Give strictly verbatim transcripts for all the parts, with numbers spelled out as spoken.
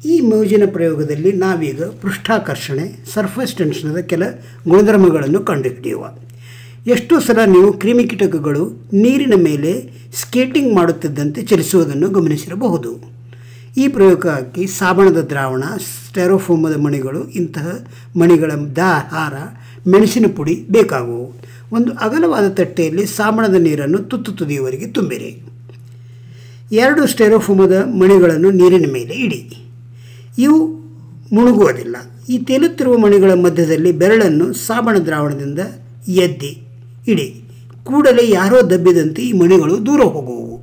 ಈ ಮೋಜಿನ ಪ್ರಯೋಗದಲ್ಲಿ ನಾವೀಗ ಪೃಷ್ಠಾಕರ್ಷಣೆ ಸರ್ಫೇಸ್ ಟೆನ್ಷನದ ಕೆಲ ಗುಣಧರ್ಮಗಳನ್ನು ಕಂಡುಹಿಡಿಯುವ. ಎಷ್ಟೋ ಸಲ ನೀವು ಕ್ರಿಮಿಕೀಟಕಗಳು ನೀರಿನ ಮೇಲೆ ಸ್ಕೇಟಿಂಗ್ ಮಾಡುತ್ತಿದ್ದಂತೆ ಚಲಿಸುವುದನ್ನು ಗಮನಿಸಿರಬಹುದು. ಈ ಪ್ರಯೋಗಕ್ಕಾಗಿ ಸಾಬಣದ ದ್ರಾವಣ, ಸ್ಟೆರೋಫೋಮದ ಮಣಿಗಳು, ಇಂತಹ ಮಣಿಗಳ ದಾಹಾರ, ಮೆಣಸಿನ ಪುಡಿ ಬೇಕಾಗುವು. ಒಂದು ಅಗಲವಾದ ತಟ್ಟೆಯಲ್ಲಿ ಸಾಬಣದ ನೀರನ್ನು ತುತ್ತು ತುದಿಯವರೆಗೆ ತುಂಬಿರಿ. ಎರಡು ಸ್ಟೆರೋಫೋಮದ ಮಣಿಗಳನ್ನು ನೀರಿನ ಮೇಲೆ ಇಡಿ. ಇವು ಮುಳುಗುವುದಿಲ್ಲ. ಈ ತೇಲುತ್ತಿರುವ ಮಣಿಗಳ ಮಧ್ಯದಲ್ಲಿ ಬೆರಳನ್ನು ಸಾಬಣ ದ್ರಾವಣದಿಂದ ಎದ್ದಿ ಇಡಿ. ಕೂಡಲೇ ಯಾರೋ ದಬ್ಬಿದಂತೆ ಈ ಮಣಿಗಳು ದೂರ ಹೋಗುವು.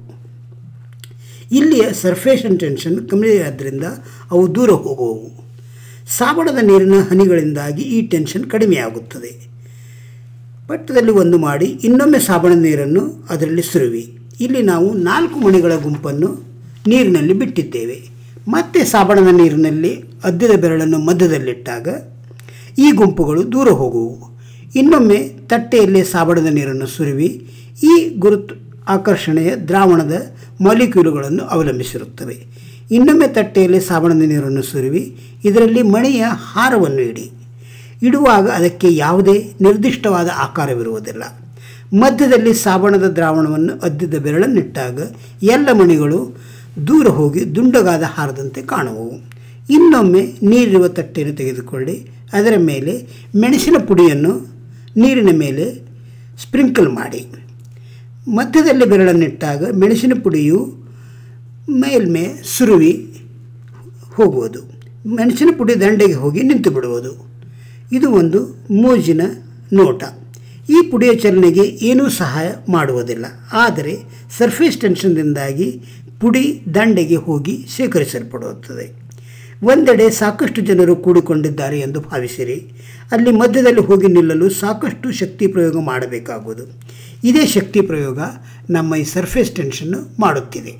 ಇಲ್ಲಿಯ ಸರ್ಫೇಸ್ ಟೆನ್ಷನ್ ಕಡಿಮೆಯಾದ್ದರಿಂದ ಅವು ದೂರ ಹೋಗುವವು. ಸಾಬಣದ ನೀರಿನ ಹನಿಗಳಿಂದಾಗಿ ಈ ಟೆನ್ಷನ್ ಕಡಿಮೆಯಾಗುತ್ತದೆ. ಪಟ್ಟದಲ್ಲಿ ಒಂದು ಮಾಡಿ ಇನ್ನೊಮ್ಮೆ ಸಾಬಣದ ನೀರನ್ನು ಅದರಲ್ಲಿ ಸುರುವಿ. ಇಲ್ಲಿ ನಾವು ನಾಲ್ಕು ಮಣಿಗಳ ಗುಂಪನ್ನು ನೀರಿನಲ್ಲಿ ಬಿಟ್ಟಿದ್ದೇವೆ. ಮತ್ತೆ ಸಾಬಣದ ನೀರಿನಲ್ಲಿ ಅದ್ದಿದ ಬೆರಳನ್ನು ಮಧ್ಯದಲ್ಲಿಟ್ಟಾಗ ಈ ಗುಂಪುಗಳು ದೂರ ಹೋಗುವು. ಇನ್ನೊಮ್ಮೆ ತಟ್ಟೆಯಲ್ಲಿ ಸಾಬಣದ ನೀರನ್ನು ಸುರುವಿ. ಈ ಗುರುತು ಆಕರ್ಷಣೆಯ ದ್ರಾವಣದ ಮಾಲಿಕ್ಯೂಲುಗಳನ್ನು ಅವಲಂಬಿಸಿರುತ್ತವೆ. ಇನ್ನೊಮ್ಮೆ ತಟ್ಟೆಯಲ್ಲಿ ಸಾಬಣದ ನೀರನ್ನು ಸುರುವಿ ಇದರಲ್ಲಿ ಮಣಿಯ ಹಾರವನ್ನು ಇಡಿ. ಇಡುವಾಗ ಅದಕ್ಕೆ ಯಾವುದೇ ನಿರ್ದಿಷ್ಟವಾದ ಆಕಾರವಿರುವುದಿಲ್ಲ. ಮಧ್ಯದಲ್ಲಿ ಸಾಬಣದ ದ್ರಾವಣವನ್ನು ಅದ್ದಿದ ಬೆರಳನ್ನಿಟ್ಟಾಗ ಎಲ್ಲ ಮಣಿಗಳು ದೂರ ಹೋಗಿ ದುಂಡಗಾದ ಹಾರದಂತೆ ಕಾಣುವವು. ಇನ್ನೊಮ್ಮೆ ನೀರಿರುವ ತಟ್ಟೆಯನ್ನು ತೆಗೆದುಕೊಳ್ಳಿ. ಅದರ ಮೇಲೆ ಮೆಣಸಿನ ಪುಡಿಯನ್ನು ನೀರಿನ ಮೇಲೆ ಸ್ಪ್ರಿಂಕಲ್ ಮಾಡಿ. ಮಧ್ಯದಲ್ಲಿ ಬೆರಳನ್ನಿಟ್ಟಾಗ ಮೆಣಸಿನ ಪುಡಿಯು ಮೇಲ್ಮೇ ಸುರುವಿ ಹೋಗುವುದು. ಮೆಣಸಿನ ಪುಡಿ ದಂಡೆಗೆ ಹೋಗಿ ನಿಂತು ಬಿಡುವುದು. ಇದು ಒಂದು ಮೋಜಿನ ನೋಟ. ಈ ಪುಡಿಯ ಚಲನೆಗೆ ಏನೂ ಸಹಾಯ ಮಾಡುವುದಿಲ್ಲ. ಆದರೆ ಸರ್ಫೇಸ್ ಟೆನ್ಷನ್ದಿಂದಾಗಿ ಪುಡಿ ದಂಡೆಗೆ ಹೋಗಿ ಶೇಖರಿಸಲ್ಪಡುತ್ತದೆ. ಒಂದೆಡೆ ಸಾಕಷ್ಟು ಜನರು ಕೂಡಿಕೊಂಡಿದ್ದಾರೆ ಎಂದು ಭಾವಿಸಿರಿ. ಅಲ್ಲಿ ಮಧ್ಯದಲ್ಲಿ ಹೋಗಿ ನಿಲ್ಲಲು ಸಾಕಷ್ಟು ಶಕ್ತಿ ಪ್ರಯೋಗ ಮಾಡಬೇಕಾಗುವುದು. ಇದೇ ಶಕ್ತಿ ಪ್ರಯೋಗ ನಮ್ಮ ಈ ಸರ್ಫೇಸ್ ಟೆನ್ಷನ್ನು ಮಾಡುತ್ತಿದೆ.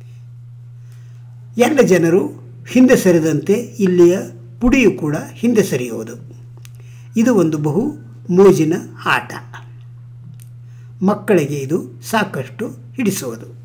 ಎಲ್ಲ ಜನರು ಹಿಂದೆ ಸರಿದಂತೆ ಇಲ್ಲಿಯ ಪುಡಿಯು ಕೂಡ ಹಿಂದೆ ಸರಿಯುವುದು. ಇದು ಒಂದು ಬಹು ಮೋಜಿನ ಆಟ. ಮಕ್ಕಳಿಗೆ ಇದು ಸಾಕಷ್ಟು ಹಿಡಿಸುವುದು.